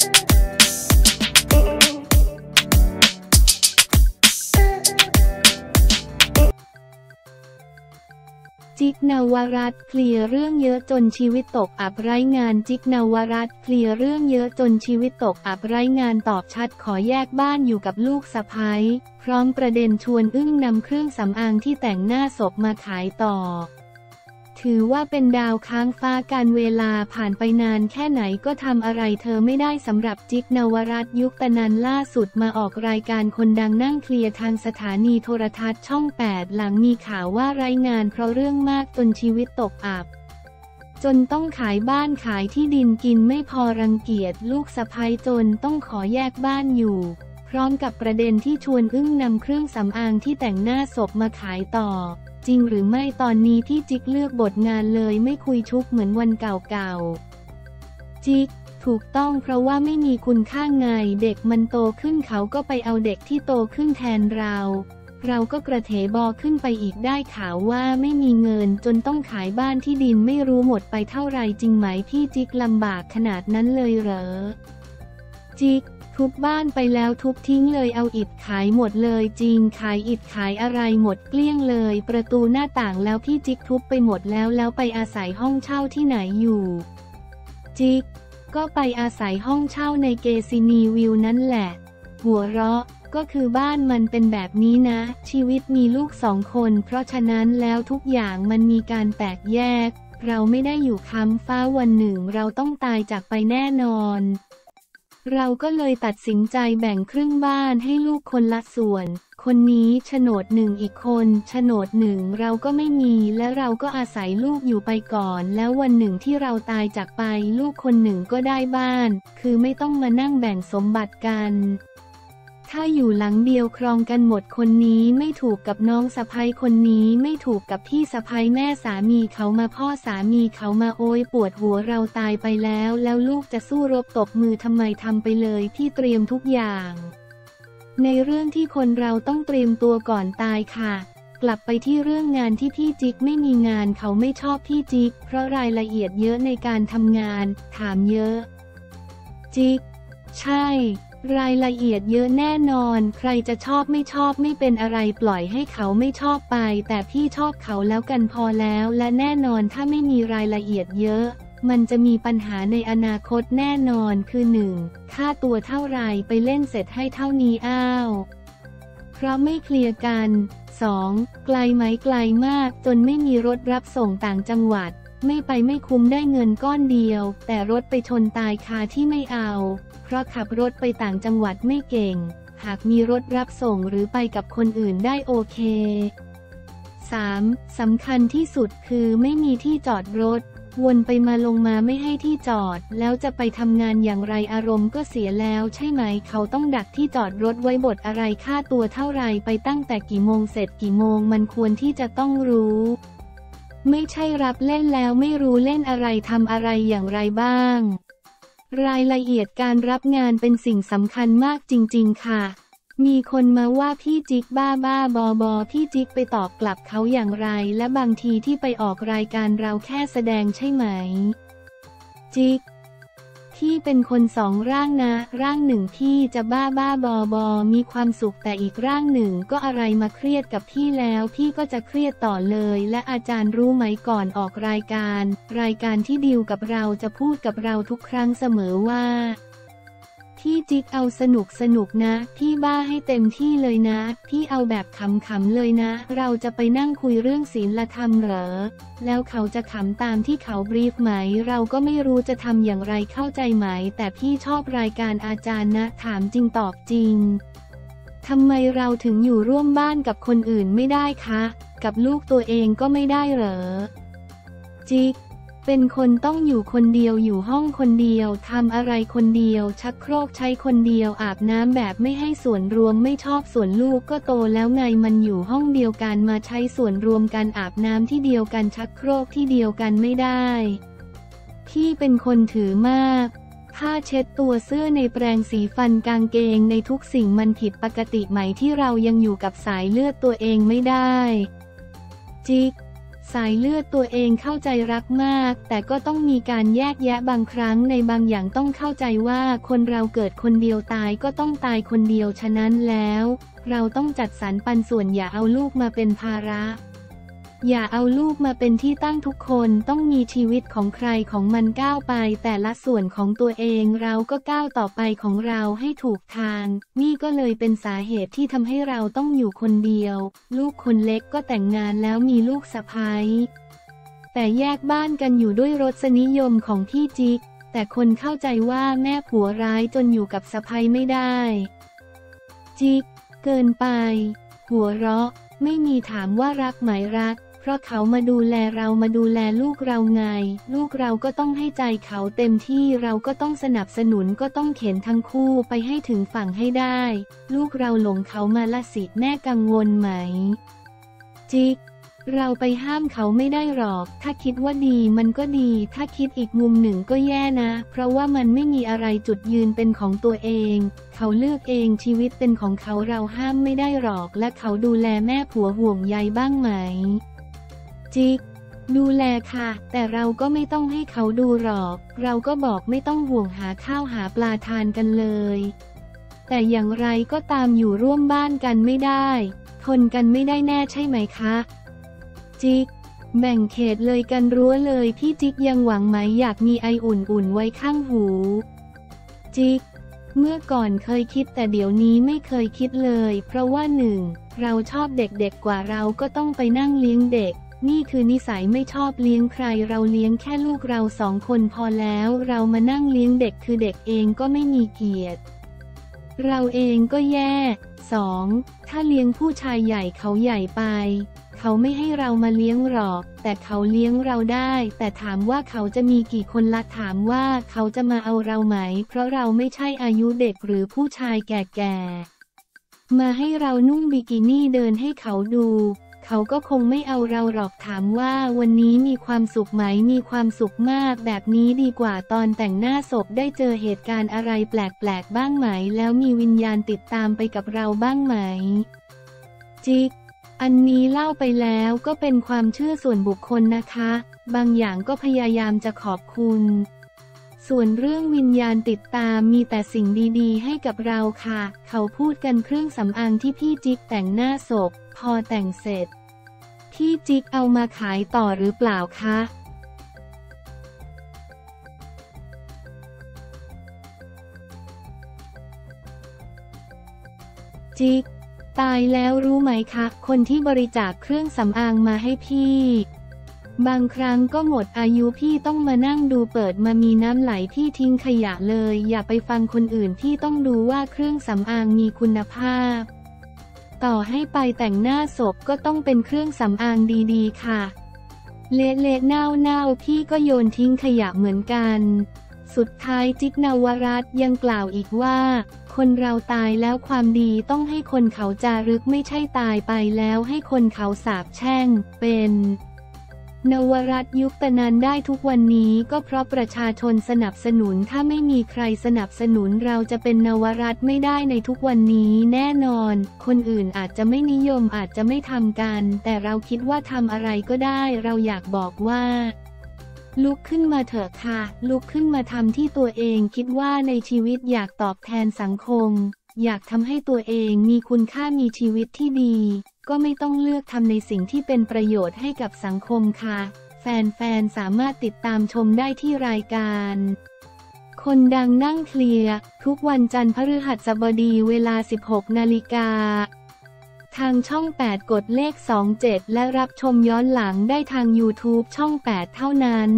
จิ๊กนวรัตน์เคลียร์เรื่องเยอะจนชีวิตตกอับไร้งานจิ๊กนวรัตน์เคลียร์เรื่องเยอะจนชีวิตตกอับไร้งานตอบชัดขอแยกบ้านอยู่กับลูกสะใภ้พร้อมประเด็นชวนอึ้งนำเครื่องสำอางที่แต่งหน้าศพมาขายต่อถือว่าเป็นดาวค้างฟ้าการเวลาผ่านไปนานแค่ไหนก็ทำอะไรเธอไม่ได้สำหรับจิ๊กนวรัตน์ยุคตะนันล่าสุดมาออกรายการคนดังนั่งเคลียร์ทางสถานีโทรทัศน์ช่อง 8หลังมีข่าวว่าไร้งานเพราะเรื่องมากจนชีวิตตกอับจนต้องขายบ้านขายที่ดินกินไม่พอรังเกียจลูกสะใภ้จนต้องขอแยกบ้านอยู่พร้อมกับประเด็นที่ชวนอึ้งนำเครื่องสำอางที่แต่งหน้าศพมาขายต่อจริงหรือไม่ตอนนี้พี่จิ๊กเลือกบทงานเลยไม่คุยชุกเหมือนวันเก่าๆจิ๊กถูกต้องเพราะว่าไม่มีคุณค่าไงเด็กมันโตขึ้นเขาก็ไปเอาเด็กที่โตขึ้นแทนเราก็กระเถบอขึ้นไปอีกได้ข่าวว่าไม่มีเงินจนต้องขายบ้านที่ดินไม่รู้หมดไปเท่าไรจริงไหมพี่จิ๊กลำบากขนาดนั้นเลยเหรอจิ๊กทุบบ้านไปแล้วทุบทิ้งเลยเอาอิฐขายหมดเลยจริงขายอิฐขายอะไรหมดเกลี้ยงเลยประตูหน้าต่างแล้วพี่จิ๊กทุบไปหมดแล้วไปอาศัยห้องเช่าที่ไหนอยู่จิ๊กก็ไปอาศัยห้องเช่าในเกซินีวิวนั่นแหละหัวเราะก็คือบ้านมันเป็นแบบนี้นะชีวิตมีลูก2 คนเพราะฉะนั้นแล้วทุกอย่างมันมีการแตกแยกเราไม่ได้อยู่ค้ำฟ้าวันหนึ่งเราต้องตายจากไปแน่นอนเราก็เลยตัดสินใจแบ่งครึ่งบ้านให้ลูกคนละส่วนคนนี้โฉนด1อีกคนโฉนด1เราก็ไม่มีและเราก็อาศัยลูกอยู่ไปก่อนแล้ววันหนึ่งที่เราตายจากไปลูกคนหนึ่งก็ได้บ้านคือไม่ต้องมานั่งแบ่งสมบัติกันถ้าอยู่หลังเดียวครองกันหมดคนนี้ไม่ถูกกับน้องสะใภ้คนนี้ไม่ถูกกับพี่สะใภ้แม่สามีเขามาพ่อสามีเขามาโอยปวดหัวเราตายไปแล้วลูกจะสู้รบตบมือทำไมทำไปเลยพี่เตรียมทุกอย่างในเรื่องที่คนเราต้องเตรียมตัวก่อนตายค่ะกลับไปที่เรื่องงานที่พี่จิ๊กไม่มีงานเขาไม่ชอบพี่จิ๊กเพราะรายละเอียดเยอะในการทำงานถามเยอะจิ๊กใช่รายละเอียดเยอะแน่นอนใครจะชอบไม่ชอบไม่เป็นอะไรปล่อยให้เขาไม่ชอบไปแต่พี่ชอบเขาแล้วกันพอแล้วและแน่นอนถ้าไม่มีรายละเอียดเยอะมันจะมีปัญหาในอนาคตแน่นอนคือ 1. ค่าตัวเท่าไรไปเล่นเสร็จให้เท่านี้เพราะไม่เคลียร์กัน 2. ไกลไหมไกลมากจนไม่มีรถรับส่งต่างจังหวัดไม่ไปไม่คุ้มได้เงินก้อนเดียวแต่รถไปชนตายคาที่ไม่เอาเพราะขับรถไปต่างจังหวัดไม่เก่งหากมีรถรับส่งหรือไปกับคนอื่นได้โอเค 3. สำคัญที่สุดคือไม่มีที่จอดรถวนไปมาลงมาไม่ให้ที่จอดแล้วจะไปทำงานอย่างไรอารมณ์ก็เสียแล้วใช่ไหมเขาต้องดักที่จอดรถไว้บทอะไรค่าตัวเท่าไรไปตั้งแต่กี่โมงเสร็จกี่โมงมันควรที่จะต้องรู้ไม่ใช่รับเล่นแล้วไม่รู้เล่นอะไรทำอะไรอย่างไรบ้างรายละเอียดการรับงานเป็นสิ่งสำคัญมากจริงๆค่ะมีคนมาว่าพี่จิ๊กบ้าบอพี่จิ๊กไปตอบกลับเขาอย่างไรและบางทีที่ไปออกรายการเราแค่แสดงใช่ไหมจิ๊กพี่เป็นคน2 ร่างนะร่างหนึ่งพี่จะบ้าบอมีความสุขแต่อีกร่างหนึ่งก็อะไรมาเครียดกับพี่แล้วพี่ก็จะเครียดต่อเลยและอาจารย์รู้ไหมก่อนออกรายการที่ดีลกับเราจะพูดกับเราทุกครั้งเสมอว่าพี่จิ๊กเอาสนุกนะพี่บ้าให้เต็มที่เลยนะพี่เอาแบบขำๆเลยนะเราจะไปนั่งคุยเรื่องศีลธรรมเหรอแล้วเขาจะขำตามที่เขาบรีฟไหมเราก็ไม่รู้จะทำอย่างไรเข้าใจไหมแต่พี่ชอบรายการอาจารย์นะถามจริงตอบจริงทำไมเราถึงอยู่ร่วมบ้านกับคนอื่นไม่ได้คะกับลูกตัวเองก็ไม่ได้เหรอจิ๊กเป็นคนต้องอยู่คนเดียวอยู่ห้องคนเดียวทำอะไรคนเดียวชักโครกใช้คนเดียวอาบน้ำแบบไม่ให้ส่วนรวมไม่ชอบส่วนลูกก็โตแล้วไงมันอยู่ห้องเดียวกันมาใช้ส่วนรวมกันอาบน้ำที่เดียวกันชักโครกที่เดียวกันไม่ได้พี่เป็นคนถือมากผ้าเช็ดตัวเสื้อในแปรงสีฟันกางเกงในทุกสิ่งมันผิดปกติไหมที่เรายังอยู่กับสายเลือดตัวเองไม่ได้จิ๊กสายเลือดตัวเองเข้าใจรักมากแต่ก็ต้องมีการแยกแยะบางครั้งในบางอย่างต้องเข้าใจว่าคนเราเกิดคนเดียวตายก็ต้องตายคนเดียวฉะนั้นแล้วเราต้องจัดสรรปันส่วนอย่าเอาลูกมาเป็นภาระอย่าเอาลูกมาเป็นที่ตั้งทุกคนต้องมีชีวิตของใครของมันก้าวไปแต่ละส่วนของตัวเองเราก็ก้าวต่อไปของเราให้ถูกทางนี่ก็เลยเป็นสาเหตุที่ทำให้เราต้องอยู่คนเดียวลูกคนเล็กก็แต่งงานแล้วมีลูกสะใภ้แต่แยกบ้านกันอยู่ด้วยรสนิยมของพี่จิ๊กแต่คนเข้าใจว่าแม่ผัวร้ายจนอยู่กับสะใภ้ไม่ได้จิ๊กเกินไปหัวเราะไม่มีถามว่ารักไหมรักเพราะเขามาดูแลเรามาดูแลลูกเราไงลูกเราก็ต้องให้ใจเขาเต็มที่เราก็ต้องสนับสนุนก็ต้องเข็นทั้งคู่ไปให้ถึงฝั่งให้ได้ลูกเราหลงเขามาละสิแม่กังวลไหมจิ๊กเราไปห้ามเขาไม่ได้หรอกถ้าคิดว่าดีมันก็ดีถ้าคิดอีกมุมหนึ่งก็แย่นะเพราะว่ามันไม่มีอะไรจุดยืนเป็นของตัวเองเขาเลือกเองชีวิตเป็นของเขาเราห้ามไม่ได้หรอกและเขาดูแลแม่ผัวห่วงใยบ้างไหมจิ๊กดูแลค่ะแต่เราก็ไม่ต้องให้เขาดูหรอกเราก็บอกไม่ต้องห่วงหาข้าวหาปลาทานกันเลยแต่อย่างไรก็ตามอยู่ร่วมบ้านกันไม่ได้ทนกันไม่ได้แน่ใช่ไหมคะจิ๊กแบ่งเขตเลยกันรั้วเลยพี่จิ๊กยังหวังไหมอยากมีไออุ่นๆไว้ข้างหูจิ๊กเมื่อก่อนเคยคิดแต่เดี๋ยวนี้ไม่เคยคิดเลยเพราะว่าหนึ่งเราชอบเด็กๆกว่าเราก็ต้องไปนั่งเลี้ยงเด็กนี่คือนิสัยไม่ชอบเลี้ยงใครเราเลี้ยงแค่ลูกเรา2 คนพอแล้วเรามานั่งเลี้ยงเด็กคือเด็กเองก็ไม่มีเกียรติเราเองก็แย่ 2. ถ้าเลี้ยงผู้ชายใหญ่เขาใหญ่ไปเขาไม่ให้เรามาเลี้ยงหรอกแต่เขาเลี้ยงเราได้แต่ถามว่าเขาจะมีกี่คนละถามว่าเขาจะมาเอาเราไหมเพราะเราไม่ใช่อายุเด็กหรือผู้ชายแก่ๆมาให้เรานุ่งบิกินี่เดินให้เขาดูเขาก็คงไม่เอาเราหรอกถามว่าวันนี้มีความสุขไหมมีความสุขมากแบบนี้ดีกว่าตอนแต่งหน้าศพได้เจอเหตุการณ์อะไรแปลกๆบ้างไหมแล้วมีวิญญาณติดตามไปกับเราบ้างไหมจิ๊กอันนี้เล่าไปแล้วก็เป็นความเชื่อส่วนบุคคลนะคะบางอย่างก็พยายามจะขอบคุณส่วนเรื่องวิญญาณติดตามมีแต่สิ่งดีๆให้กับเราค่ะเขาพูดกันเครื่องสำอางที่พี่จิ๊กแต่งหน้าศพพอแต่งเสร็จพี่จิ๊กเอามาขายต่อหรือเปล่าคะจิ๊กตายแล้วรู้ไหมคะคนที่บริจาคเครื่องสำอางมาให้พี่บางครั้งก็หมดอายุพี่ต้องมานั่งดูเปิดมามีน้ำไหลพี่ทิ้งขยะเลยอย่าไปฟังคนอื่นพี่ต้องดูว่าเครื่องสำอางมีคุณภาพต่อให้ไปแต่งหน้าศพก็ต้องเป็นเครื่องสำอางดีๆค่ะเละๆเน่าๆพี่ก็โยนทิ้งขยะเหมือนกันสุดท้ายจิ๊กนวรัตน์ยังกล่าวอีกว่าคนเราตายแล้วความดีต้องให้คนเขาจารึกไม่ใช่ตายไปแล้วให้คนเขาสาปแช่งเป็นนวรัตน์ยุคตะนั้นได้ทุกวันนี้ก็เพราะประชาชนสนับสนุนถ้าไม่มีใครสนับสนุนเราจะเป็นนวรัตน์ไม่ได้ในทุกวันนี้แน่นอนคนอื่นอาจจะไม่นิยมอาจจะไม่ทำกันแต่เราคิดว่าทำอะไรก็ได้เราอยากบอกว่าลุกขึ้นมาเถอะค่ะลุกขึ้นมาทำที่ตัวเองคิดว่าในชีวิตอยากตอบแทนสังคมอยากทำให้ตัวเองมีคุณค่ามีชีวิตที่ดีก็ไม่ต้องเลือกทำในสิ่งที่เป็นประโยชน์ให้กับสังคมค่ะแฟนๆสามารถติดตามชมได้ที่รายการคนดังนั่งเคลียร์ทุกวันจันทร์พฤหัสบดีเวลา 16 นาฬิกาทางช่อง 8 กดเลข 27 และรับชมย้อนหลังได้ทาง YouTube ช่อง 8 เท่านั้น